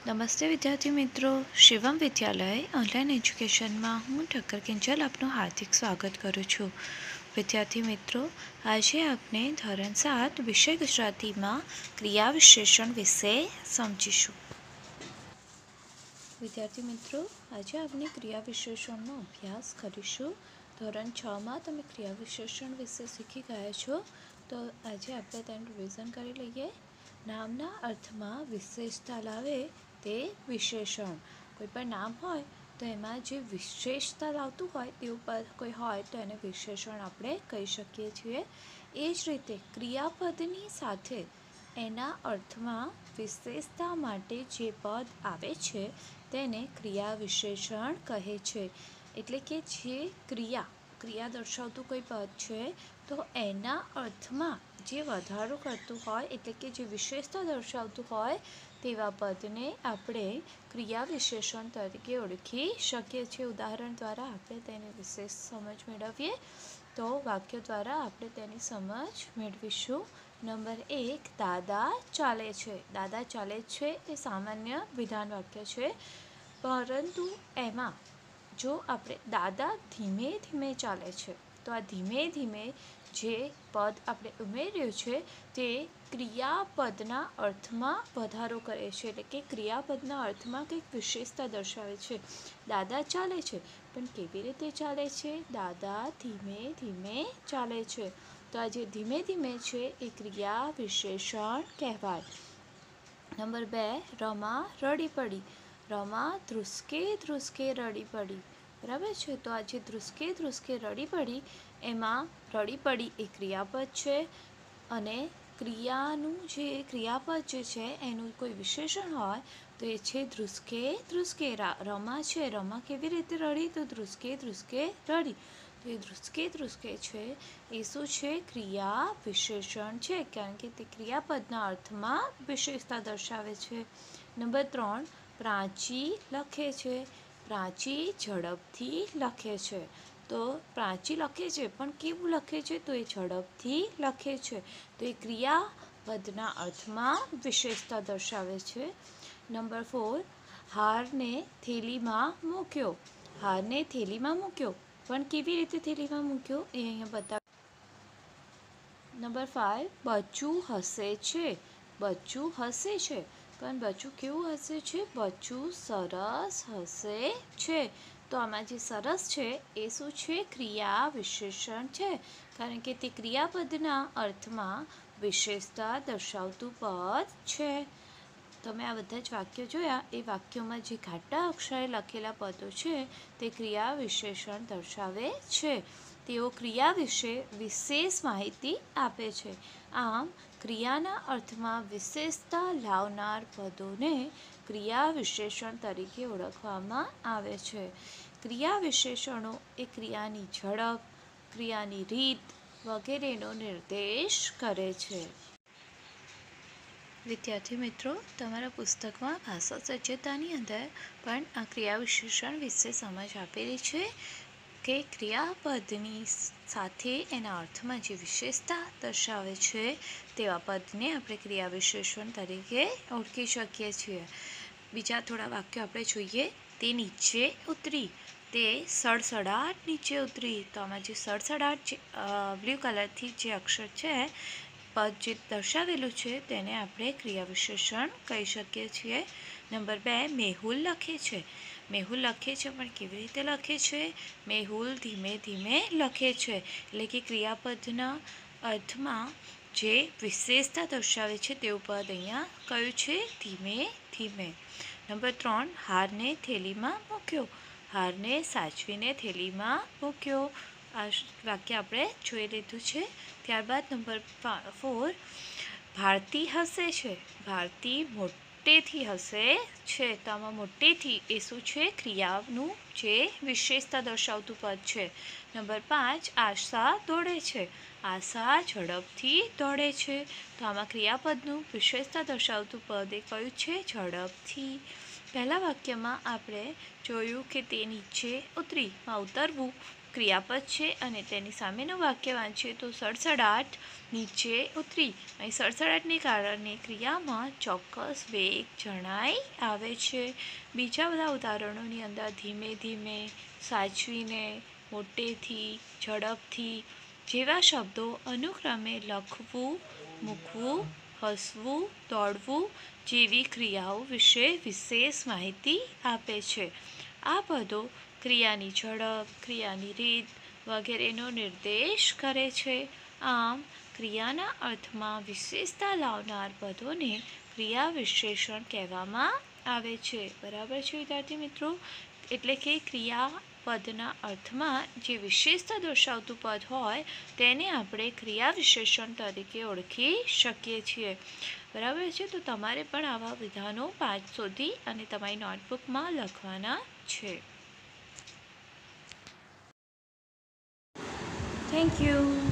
નમસ્તે વિદ્યાર્થી મિત્રો, શિવમ વિદ્યાલય ઓનલાઈન એજ્યુકેશનમાં હું ઠક્કર કિંજલ આપનું હાર્દિક સ્વાગત કરું છું। વિદ્યાર્થી મિત્રો, આજે આપણે ધોરણ 7 વિષય ગુજરાતીમાં ક્રિયા વિશેષણ વિશે સમજીશું। વિદ્યાર્થી મિત્રો, આજે આપણે ક્રિયા વિશેષણનો અભ્યાસ કરીશું। ધોરણ 6માં તમે ક્રિયા વિશેષણ વિશે શીખી ગયા છો, તો આજે આપણે તેનું રિવિઝન કરી લઈએ। નામના અર્થમાં વિશેષતા લાવે તે વિશેષણ। કોઈ પણ નામ હોય તો એમાં જે વિશેષતા લાવતું હોય તેવું પદ કોઈ હોય તો એને વિશેષણ આપણે કહી શકીએ છીએ। એ જ રીતે ક્રિયાપદની સાથે એના અર્થમાં વિશેષતા માટે જે પદ આવે છે તેને ક્રિયા વિશેષણ કહે છે। એટલે કે જે ક્રિયા દર્શાવતું કોઈ પદ છે તો એના અર્થમાં જે વધારો કરતું હોય એટલે કે જે વિશેષતા દર્શાવતું હોય તેવા પદને આપણે ક્રિયા વિશેષણ તરીકે ઓળખી શકીએ છીએ। ઉદાહરણ દ્વારા આપણે તેની વિશેષ સમજ મેળવીએ તો વાક્ય દ્વારા આપણે તેની સમજ મેળવીશું। નંબર 1, દાદા ચાલે છે। દાદા ચાલે છે એ સામાન્ય વિધાન વાક્ય છે, પરંતુ એમાં જો આપણે દાદા ધીમે ધીમે ચાલે છે તો આ ધીમે ધીમે જે પદ આપણે ઉમેર્યું છે તે ક્રિયાપદના અર્થમાં વધારો કરે છે, એટલે કે ક્રિયાપદના અર્થમાં કંઈક વિશેષતા દર્શાવે છે। દાદા ચાલે છે, પણ કેવી રીતે ચાલે છે? દાદા ધીમે ધીમે ચાલે છે, તો આ જે ધીમે ધીમે છે એ ક્રિયા વિશેષણ કહેવાય। નંબર 2, રમા રડી પડી। રમા ધ્રુસકે ધ્રુસકે રડી પડી, બરાબર છે। તો આ જે ધ્રુસકે ધ્રુસકે રડી પડી એમાં રડી પડી એ ક્રિયાપદ છે અને ક્રિયાનું જે ક્રિયાપદ જે છે એનું કોઈ વિશેષણ હોય તો એ છે ધ્રુસકે ધ્રુસકે। રમા છે, રમા કેવી રીતે રડી? તો ધ્રુસકે ધ્રુસકે રડી, તો એ ધ્રુસકે ધ્રુસકે છે એ શું છે? ક્રિયા વિશેષણ છે, કારણ કે તે ક્રિયાપદના અર્થમાં વિશેષતા દર્શાવે છે। નંબર 3, પ્રાચી લખે છે। પ્રાચી ઝડપથી લખે છે, તો પ્રાચી લખે છે પણ કેવું લખે છે? તો એ ઝડપથી લખે છે, તો એ ક્રિયાપદના અર્થમાં વિશેષતા દર્શાવે છે। નંબર 4, હારને થેલીમાં મૂક્યો। હારને થેલીમાં મૂક્યો, પણ કેવી રીતે થેલીમાં મૂક્યો એ અહીંયા બતાવ। નંબર 5, બચ્ચું હસે છે। બચ્ચું હસે છે, પણ બચ્ચું કેવું હસે છે? બચ્ચું સરસ હસે છે, તો આમાં જે સરસ છે એ શું છે? ક્રિયા વિશેષણ છે, કારણ કે તે ક્રિયાપદના અર્થમાં વિશેષતા દર્શાવતું પદ છે। તમે આ બધા જ વાક્યો જોયા, એ વાક્યોમાં જે ઘાટા અક્ષરે લખેલા પદો છે તે ક્રિયા વિશેષણ દર્શાવે છે, તેઓ ક્રિયા વિશે વિશેષ માહિતી આપે છે। આમ ક્રિયાના અર્થમાં વિશેષતા લાવનાર પદોને ક્રિયા વિશેષણ તરીકે ઓળખવામાં આવે છે। ક્રિયા વિશેષણો એ ક્રિયાની ઝડપ, ક્રિયાની રીત વગેરેનો નિર્દેશ કરે છે। વિદ્યાર્થી મિત્રો, તમારા પુસ્તકમાં ભાષા સજ્જતાની અંદર પણ આ ક્રિયા વિશેષણ વિશે સમજ આપેલી છે કે ક્રિયાપદની સાથે એના અર્થમાં જે વિશેષતા દર્શાવે છે તેવા પદને આપણે ક્રિયા વિશેષણ તરીકે ઓળખી શકીએ છીએ। બીજા થોડા વાક્યો આપણે જોઈએ। તે નીચે ઉતરી, તે સડસડાટ નીચે ઉતરી, તો આમાં જે સડસડાટ બ્લુ કલરથી જે અક્ષર છે પદ જે દર્શાવેલું છે તેને આપણે ક્રિયા વિશેષણ કહી શકીએ છીએ। નંબર 2, મેહુલ લખે છે। મેહુલ લખે છે, પણ કેવી રીતે લખે છે? મેહુલ ધીમે ધીમે લખે છે, એટલે કે ક્રિયાપદના અર્થમાં જે વિશેષતા દર્શાવે છે તેવું પદ અહીંયા કયું છે? ધીમે ધીમે। નંબર 3, હારને થેલીમાં મૂક્યો। હારને સાચવીને થેલીમાં મૂક્યો, આ વાક્ય આપણે જોઈ લીધું છે। ત્યારબાદ નંબર 4, ભારતી હસે છે। ભારતી મોટેથી હસે છે, તો આમાં મોટેથી એ શું છે? ક્રિયાનું જે વિશેષતા દર્શાવતું પદ છે। નંબર 5, આશા દોડે છે। આશા ઝડપથી દોડે છે, તો આમાં ક્રિયાપદનું વિશેષતા દર્શાવતું પદ એ કયું છે? ઝડપથી। પહેલા વાક્યમાં આપણે જોયું કે તે નીચે ઉતરી, માં ઉતરવું ક્રિયાપદ છે અને તેની સામેનું વાક્ય વાંચીએ તો સડસડાટ નીચે ઉતરી. અહીં સડસડાટને કારણે ક્રિયામાં ચોક્કસ વેગ જણાઈ આવે છે. બીજા બધા ઉદાહરણોની અંદર ધીમે ધીમે, સાચવીને, મોટેથી, ઝડપથી જેવા શબ્દો અનુક્રમે લખવું, મૂકવું, હસવું, દોડવું જેવી ક્રિયાઓ વિશે વિશેષ માહિતી આપે છે. આ પદો ક્રિયાની ઝડપ, ક્રિયાની રીત વગેરેનો નિર્દેશ કરે છે. આમ ક્રિયાના અર્થમાં વિશેષતા લાવનાર પદોને ક્રિયા વિશેષણ કહેવામાં આવે છે. બરાબર છે વિદ્યાર્થી મિત્રો? એટલે કે ક્રિયાપદના અર્થમાં જે વિશેષતા દર્શાવતું પદ હોય તેને આપણે ક્રિયા વિશેષણ તરીકે ઓળખી શકીએ છીએ. બરાબર છે? તો તમારે પણ આવા વિધાનો 5 શોધી અને તમારી નોટબુકમાં લખવાના છે. Thank you.